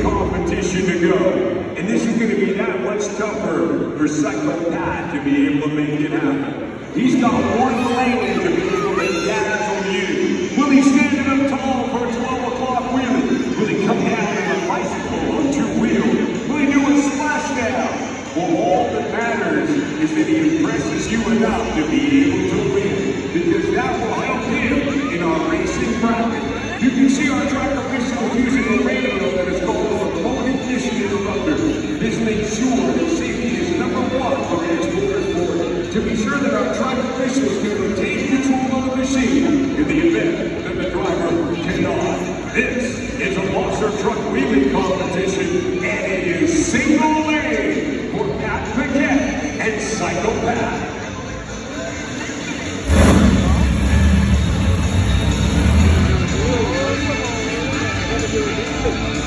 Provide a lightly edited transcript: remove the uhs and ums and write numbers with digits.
competition to go. And this is going to be that much tougher for Psycho Pat to be able to make it happen. He's got one lane to be able to dazzle you. Will he stand up tall for a 12 o'clock wheelie? Will he come down on a bicycle on two wheels? Will he do a splashdown? Well, all that matters is that he impresses you enough to be able to win, because that will help him in our racing bracket. You can see our track officials using a radio that is called the Remote Ignition Interrupter. This makes sure that safety is number one for Edge Motorsport, to be sure that our track officials can retain control of the machine in the event that the driver cannot. This is a monster truck wheelie competition, and it is single lane for Pat Paquette and Psycho Pat. Thank you.